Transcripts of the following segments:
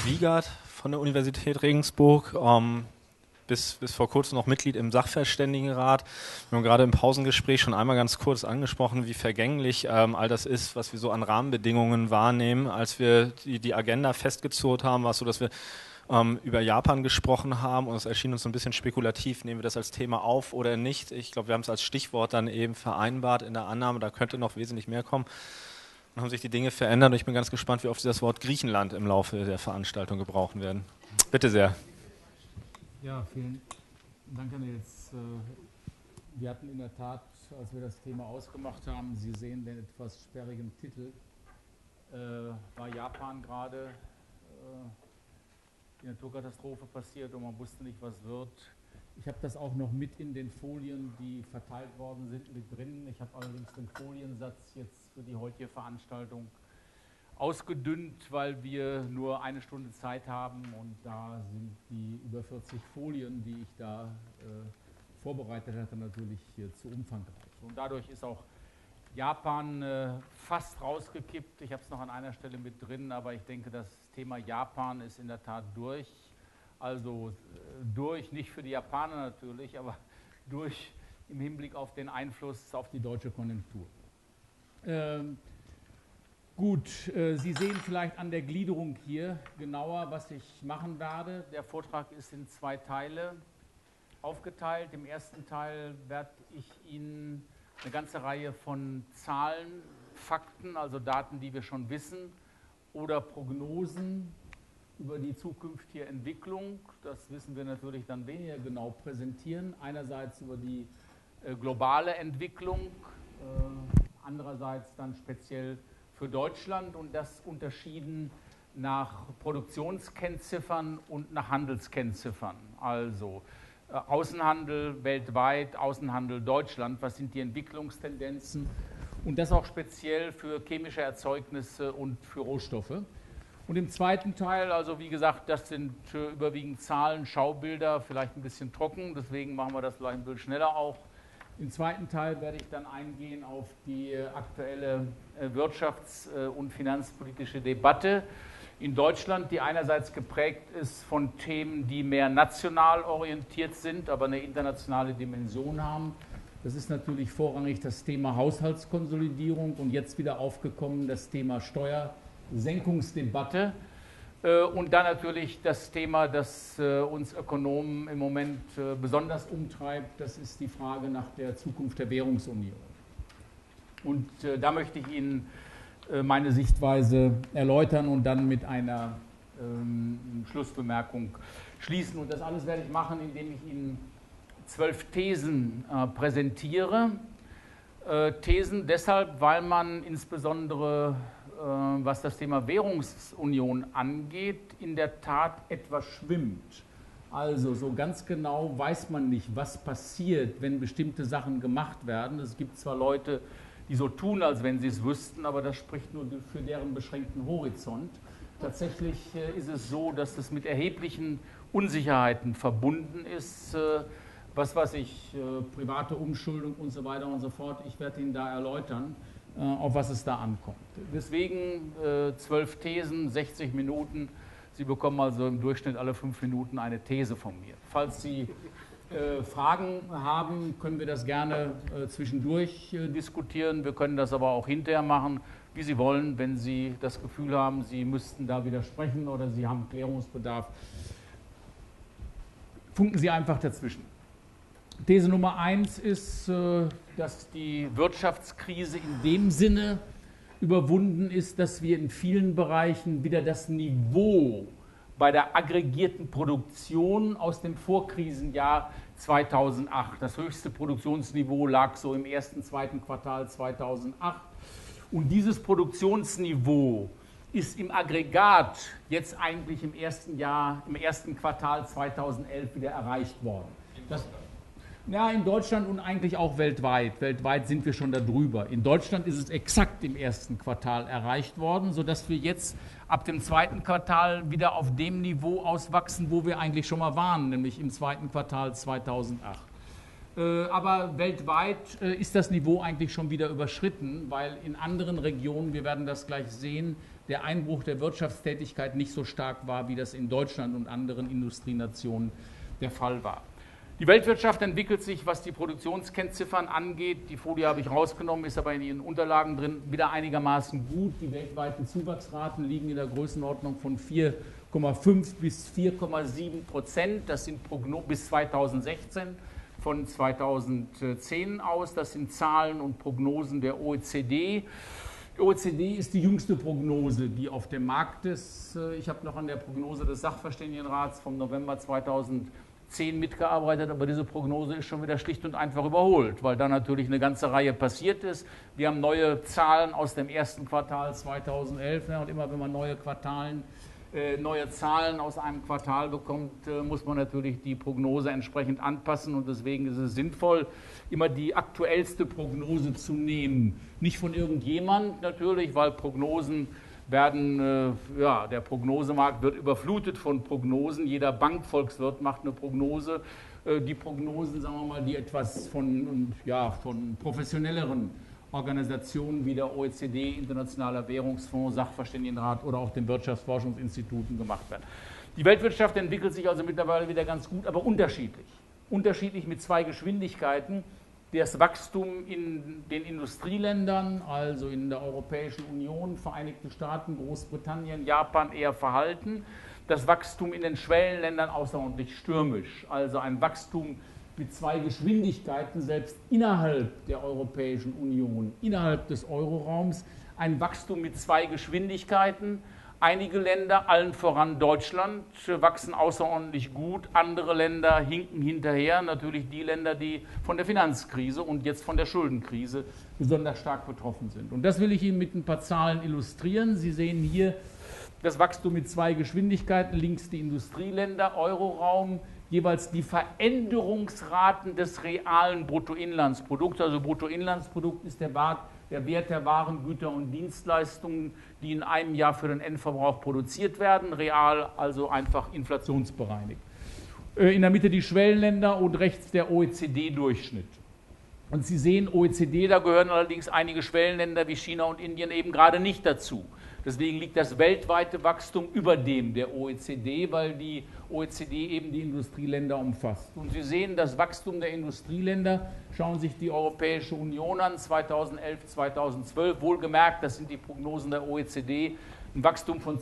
Wiegert von der Universität Regensburg, bis vor kurzem noch Mitglied im Sachverständigenrat. Wir haben gerade im Pausengespräch schon einmal ganz kurz angesprochen, wie vergänglich all das ist, was wir so an Rahmenbedingungen wahrnehmen. Als wir die Agenda festgezurrt haben, war es so, dass wir über Japan gesprochen haben und es erschien uns so ein bisschen spekulativ, nehmen wir das als Thema auf oder nicht. Ich glaube, wir haben es als Stichwort dann eben vereinbart in der Annahme, da könnte noch wesentlich mehr kommen. Dann haben sich die Dinge verändert und ich bin ganz gespannt, wie oft Sie das Wort Griechenland im Laufe der Veranstaltung gebrauchen werden. Bitte sehr. Ja, vielen Dank, Herr Nils. Wir hatten in der Tat, als wir das Thema ausgemacht haben, Sie sehen den etwas sperrigen Titel, war Japan gerade die Naturkatastrophe passiert und man wusste nicht, was wird. Ich habe das auch noch mit in den Folien, die verteilt worden sind, mit drin. Ich habe allerdings den Foliensatz jetzt für die heutige Veranstaltung ausgedünnt, weil wir nur eine Stunde Zeit haben und da sind die über 40 Folien, die ich da vorbereitet hatte, natürlich zu umfangreich. Und dadurch ist auch Japan fast rausgekippt. Ich habe es noch an einer Stelle mit drin, aber ich denke, das Thema Japan ist in der Tat durch. Also durch, nicht für die Japaner natürlich, aber durch im Hinblick auf den Einfluss auf die deutsche Konjunktur. Gut, Sie sehen vielleicht an der Gliederung hier genauer, was ich machen werde. Der Vortrag ist in 2 Teile aufgeteilt. Im ersten Teil werde ich Ihnen eine ganze Reihe von Zahlen, Fakten, also Daten, die wir schon wissen, oder Prognosen über die zukünftige Entwicklung, das wissen wir natürlich dann weniger genau, präsentieren. Einerseits über die globale Entwicklung, andererseits dann speziell für Deutschland und das unterschieden nach Produktionskennziffern und nach Handelskennziffern. Also Außenhandel weltweit, Außenhandel Deutschland, was sind die Entwicklungstendenzen und das auch speziell für chemische Erzeugnisse und für Rohstoffe. Und im zweiten Teil, also wie gesagt, das sind überwiegend Zahlen, Schaubilder, vielleicht ein bisschen trocken, deswegen machen wir das vielleicht ein bisschen schneller auch. Im zweiten Teil werde ich dann eingehen auf die aktuelle wirtschafts- und finanzpolitische Debatte in Deutschland, die einerseits geprägt ist von Themen, die mehr national orientiert sind, aber eine internationale Dimension haben. Das ist natürlich vorrangig das Thema Haushaltskonsolidierung und jetzt wieder aufgekommen das Thema Steuersenkungsdebatte und dann natürlich das Thema, das uns Ökonomen im Moment besonders umtreibt, das ist die Frage nach der Zukunft der Währungsunion. Und da möchte ich Ihnen meine Sichtweise erläutern und dann mit einer Schlussbemerkung schließen. Und das alles werde ich machen, indem ich Ihnen 12 Thesen präsentiere. Thesen deshalb, weil man insbesondere, was das Thema Währungsunion angeht, in der Tat etwas schwimmt. Also so ganz genau weiß man nicht, was passiert, wenn bestimmte Sachen gemacht werden. Es gibt zwar Leute, die so tun, als wenn sie es wüssten, aber das spricht nur für deren beschränkten Horizont. Tatsächlich ist es so, dass es mit erheblichen Unsicherheiten verbunden ist. Was weiß ich, private Umschuldung und so weiter und so fort. Ich werde Ihnen da erläutern, auf was es da ankommt. Deswegen 12 Thesen, 60 Minuten. Sie bekommen also im Durchschnitt alle 5 Minuten eine These von mir. Falls Sie Fragen haben, können wir das gerne zwischendurch diskutieren. Wir können das aber auch hinterher machen, wie Sie wollen, wenn Sie das Gefühl haben, Sie müssten da widersprechen oder Sie haben Klärungsbedarf. Funken Sie einfach dazwischen. These Nummer 1 ist, dass die Wirtschaftskrise in dem Sinne überwunden ist, dass wir in vielen Bereichen wieder das Niveau bei der aggregierten Produktion aus dem Vorkrisenjahr 2008. Das höchste Produktionsniveau lag so im ersten, zweiten Quartal 2008. Und dieses Produktionsniveau ist im Aggregat jetzt eigentlich im ersten Quartal 2011 wieder erreicht worden. Ja, in Deutschland und eigentlich auch weltweit. Weltweit sind wir schon da drüber. In Deutschland ist es exakt im ersten Quartal erreicht worden, sodass wir jetzt ab dem zweiten Quartal wieder auf dem Niveau auswachsen, wo wir eigentlich schon mal waren, nämlich im zweiten Quartal 2008. Aber weltweit ist das Niveau eigentlich schon wieder überschritten, weil in anderen Regionen, wir werden das gleich sehen, der Einbruch der Wirtschaftstätigkeit nicht so stark war, wie das in Deutschland und anderen Industrienationen der Fall war. Die Weltwirtschaft entwickelt sich, was die Produktionskennziffern angeht. Die Folie habe ich rausgenommen, ist aber in Ihren Unterlagen drin, wieder einigermaßen gut. Die weltweiten Zuwachsraten liegen in der Größenordnung von 4,5 bis 4,7%. Das sind bis 2016 von 2010 aus. Das sind Zahlen und Prognosen der OECD. Die OECD ist die jüngste Prognose, die auf dem Markt ist. Ich habe noch an der Prognose des Sachverständigenrats vom November 2010 mitgearbeitet, aber diese Prognose ist schon wieder schlicht und einfach überholt, weil da natürlich eine ganze Reihe passiert ist. Wir haben neue Zahlen aus dem ersten Quartal 2011, und immer wenn man neue Zahlen aus einem Quartal bekommt, muss man natürlich die Prognose entsprechend anpassen und deswegen ist es sinnvoll, immer die aktuellste Prognose zu nehmen. Nicht von irgendjemand natürlich, weil Prognosen der Prognosemarkt wird überflutet von Prognosen. Jeder Bankvolkswirt macht eine Prognose. Die Prognosen, sagen wir mal, die etwas von professionelleren Organisationen wie der OECD, Internationaler Währungsfonds, Sachverständigenrat oder auch den Wirtschaftsforschungsinstituten gemacht werden. Die Weltwirtschaft entwickelt sich also mittlerweile wieder ganz gut, aber unterschiedlich. Unterschiedlich mit zwei Geschwindigkeiten. Das Wachstum in den Industrieländern, also in der Europäischen Union, Vereinigte Staaten, Großbritannien, Japan eher verhalten. Das Wachstum in den Schwellenländern außerordentlich stürmisch. Also ein Wachstum mit zwei Geschwindigkeiten, selbst innerhalb der Europäischen Union, innerhalb des Euroraums. Ein Wachstum mit zwei Geschwindigkeiten. Einige Länder, allen voran Deutschland, wachsen außerordentlich gut. Andere Länder hinken hinterher. Natürlich die Länder, die von der Finanzkrise und jetzt von der Schuldenkrise besonders stark betroffen sind. Und das will ich Ihnen mit ein paar Zahlen illustrieren. Sie sehen hier das Wachstum mit zwei Geschwindigkeiten. Links die Industrieländer, Euroraum, jeweils die Veränderungsraten des realen Bruttoinlandsprodukts. Also Bruttoinlandsprodukt ist der Wert der Waren, Güter und Dienstleistungen, die in einem Jahr für den Endverbrauch produziert werden, real also einfach inflationsbereinigt. In der Mitte die Schwellenländer und rechts der OECD-Durchschnitt. Und Sie sehen, OECD, da gehören allerdings einige Schwellenländer wie China und Indien eben gerade nicht dazu. Deswegen liegt das weltweite Wachstum über dem der OECD, weil die OECD eben die Industrieländer umfasst. Und Sie sehen das Wachstum der Industrieländer, schauen sich die Europäische Union an, 2011, 2012, wohlgemerkt, das sind die Prognosen der OECD, ein Wachstum von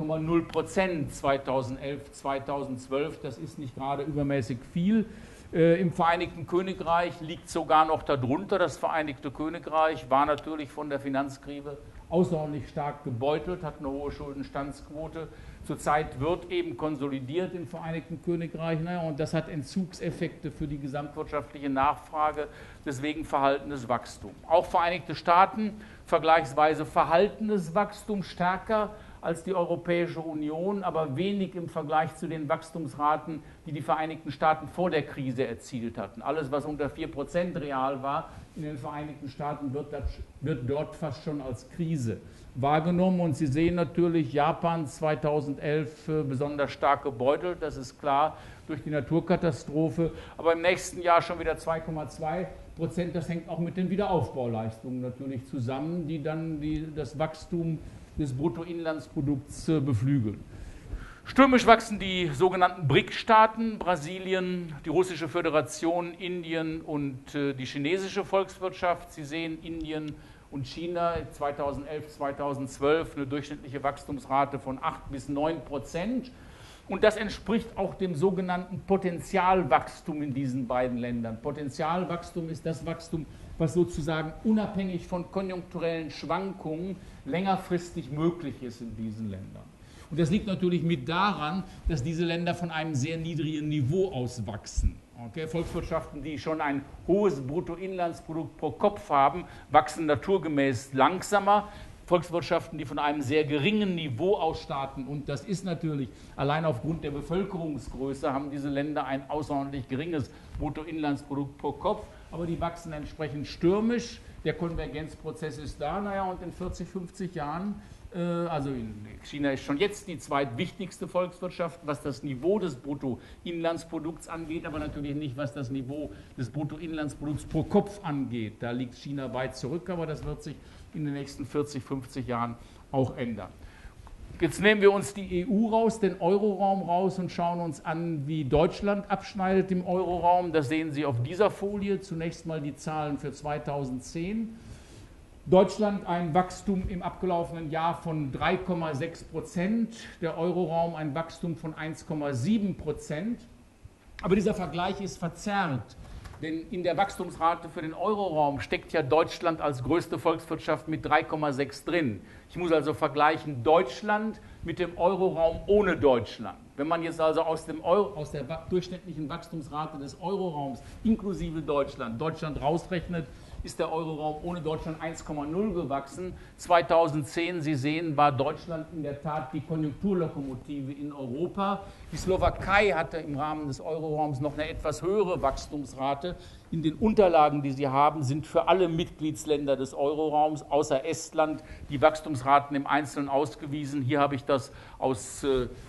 2,0% 2011, 2012, das ist nicht gerade übermäßig viel. Im Vereinigten Königreich liegt sogar noch darunter. Das Vereinigte Königreich war natürlich von der Finanzkrise außerordentlich stark gebeutelt, hat eine hohe Schuldenstandsquote. Zurzeit wird eben konsolidiert im Vereinigten Königreich, und das hat Entzugseffekte für die gesamtwirtschaftliche Nachfrage, deswegen verhaltenes Wachstum. Auch Vereinigte Staaten, vergleichsweise verhaltenes Wachstum, stärker als die Europäische Union, aber wenig im Vergleich zu den Wachstumsraten, die die Vereinigten Staaten vor der Krise erzielt hatten. Alles, was unter 4% real war, in den Vereinigten Staaten wird dort fast schon als Krise wahrgenommen. Und Sie sehen natürlich Japan 2011 besonders stark gebeutelt, das ist klar, durch die Naturkatastrophe, aber im nächsten Jahr schon wieder 2,2%. Das hängt auch mit den Wiederaufbauleistungen natürlich zusammen, die dann das Wachstum des Bruttoinlandsprodukts beflügeln. Stürmisch wachsen die sogenannten BRIC-Staaten, Brasilien, die Russische Föderation, Indien und die chinesische Volkswirtschaft. Sie sehen Indien und China 2011, 2012 eine durchschnittliche Wachstumsrate von 8 bis 9%. Und das entspricht auch dem sogenannten Potentialwachstum in diesen beiden Ländern. Potentialwachstum ist das Wachstum, was sozusagen unabhängig von konjunkturellen Schwankungen längerfristig möglich ist in diesen Ländern. Und das liegt natürlich mit daran, dass diese Länder von einem sehr niedrigen Niveau aus wachsen. Okay, Volkswirtschaften, die schon ein hohes Bruttoinlandsprodukt pro Kopf haben, wachsen naturgemäß langsamer. Volkswirtschaften, die von einem sehr geringen Niveau aus starten, und das ist natürlich allein aufgrund der Bevölkerungsgröße, haben diese Länder ein außerordentlich geringes Bruttoinlandsprodukt pro Kopf, aber die wachsen entsprechend stürmisch. Der Konvergenzprozess ist da, und in 40, 50 Jahren, also China ist schon jetzt die zweitwichtigste Volkswirtschaft, was das Niveau des Bruttoinlandsprodukts angeht, aber natürlich nicht, was das Niveau des Bruttoinlandsprodukts pro Kopf angeht. Da liegt China weit zurück, aber das wird sich in den nächsten 40, 50 Jahren auch ändern. Jetzt nehmen wir uns die EU raus, den Euroraum raus und schauen uns an, wie Deutschland abschneidet im Euroraum. Das sehen Sie auf dieser Folie. Zunächst mal die Zahlen für 2010. Deutschland ein Wachstum im abgelaufenen Jahr von 3,6%, der Euroraum ein Wachstum von 1,7%. Aber dieser Vergleich ist verzerrt, denn in der Wachstumsrate für den Euroraum steckt ja Deutschland als größte Volkswirtschaft mit 3,6 drin. Ich muss also vergleichen Deutschland mit dem Euroraum ohne Deutschland. Wenn man jetzt also aus der durchschnittlichen Wachstumsrate des Euroraums inklusive Deutschland rausrechnet, ist der Euroraum ohne Deutschland 1,0 gewachsen. 2010, Sie sehen, war Deutschland in der Tat die Konjunkturlokomotive in Europa. Die Slowakei hatte im Rahmen des Euroraums noch eine etwas höhere Wachstumsrate. In den Unterlagen, die Sie haben, sind für alle Mitgliedsländer des Euroraums außer Estland die Wachstumsraten im Einzelnen ausgewiesen. Hier habe ich das aus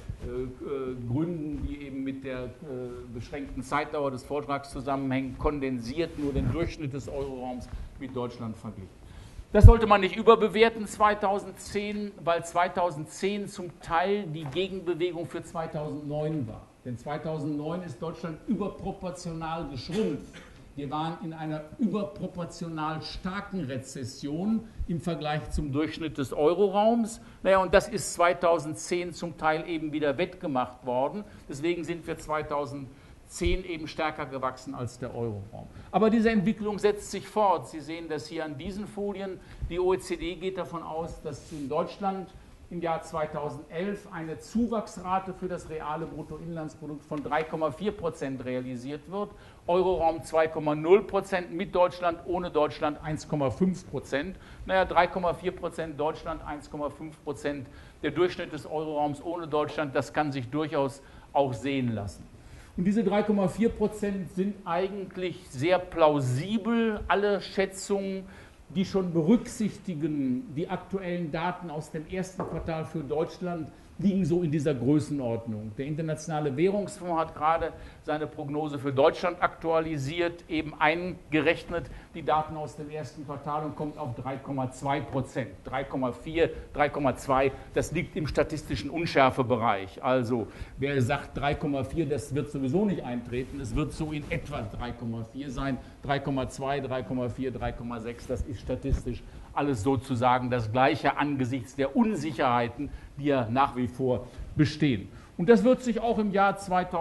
Gründen, die eben mit der beschränkten Zeitdauer des Vortrags zusammenhängen, kondensiert nur den Durchschnitt des Euroraums mit Deutschland verglichen. Das sollte man nicht überbewerten 2010, weil 2010 zum Teil die Gegenbewegung für 2009 war. Denn 2009 ist Deutschland überproportional geschrumpft. Wir waren in einer überproportional starken Rezession im Vergleich zum Durchschnitt des Euroraums. Naja, und das ist 2010 zum Teil eben wieder wettgemacht worden. Deswegen sind wir 2010 eben stärker gewachsen als der Euroraum. Aber diese Entwicklung setzt sich fort. Sie sehen das hier an diesen Folien. Die OECD geht davon aus, dass in Deutschland im Jahr 2011 eine Zuwachsrate für das reale Bruttoinlandsprodukt von 3,4% realisiert wird. Euroraum 2,0%, mit Deutschland, ohne Deutschland 1,5%. Naja, 3,4% Deutschland, 1,5% der Durchschnitt des Euroraums ohne Deutschland, das kann sich durchaus auch sehen lassen. Und diese 3,4% sind eigentlich sehr plausibel. Alle Schätzungen, die schon berücksichtigen, die aktuellen Daten aus dem ersten Quartal für Deutschland, liegen so in dieser Größenordnung. Der Internationale Währungsfonds hat gerade seine Prognose für Deutschland aktualisiert, eben eingerechnet die Daten aus dem ersten Quartal und kommt auf 3,2%. 3,4, 3,2, das liegt im statistischen Unschärfebereich. Also wer sagt 3,4, das wird sowieso nicht eintreten, es wird so in etwa 3,4 sein. 3,2, 3,4, 3,6, das ist statistisch alles sozusagen das Gleiche angesichts der Unsicherheiten, die ja nach wie vor bestehen. Und das wird sich auch im Jahr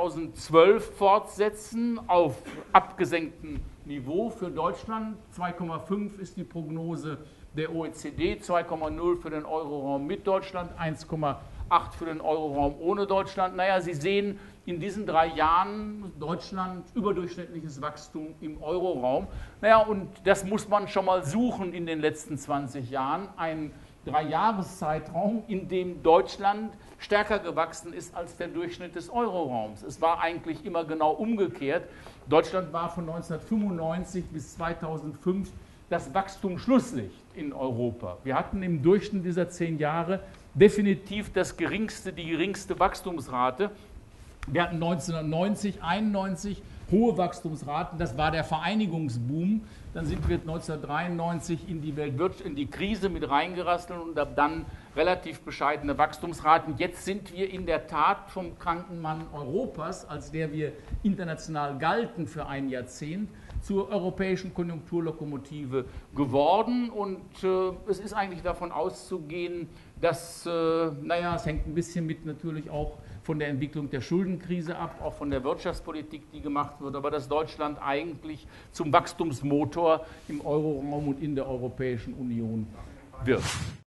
2012 fortsetzen auf abgesenktem Niveau für Deutschland. 2,5 ist die Prognose der OECD, 2,0 für den Euroraum mit Deutschland, 1,8 für den Euroraum ohne Deutschland. Naja, Sie sehen in diesen 3 Jahren Deutschland überdurchschnittliches Wachstum im Euroraum. Naja, und das muss man schon mal suchen in den letzten 20 Jahren. Ein 3-Jahres-Zeitraum, in dem Deutschland stärker gewachsen ist als der Durchschnitt des Euroraums. Es war eigentlich immer genau umgekehrt. Deutschland war von 1995 bis 2005 das Wachstumsschlusslicht in Europa. Wir hatten im Durchschnitt dieser 10 Jahre definitiv die geringste Wachstumsrate. Wir hatten 1990, 1991 hohe Wachstumsraten, das war der Vereinigungsboom. Dann sind wir 1993 in die Krise mit reingerasselt und dann relativ bescheidene Wachstumsraten. Jetzt sind wir in der Tat vom kranken Mann Europas, als der wir international galten für ein Jahrzehnt, zur europäischen Konjunkturlokomotive geworden. Und es ist eigentlich davon auszugehen, dass, es hängt ein bisschen mit natürlich auch von der Entwicklung der Schuldenkrise ab, auch von der Wirtschaftspolitik, die gemacht wird, aber dass Deutschland eigentlich zum Wachstumsmotor im Euroraum und in der Europäischen Union wird.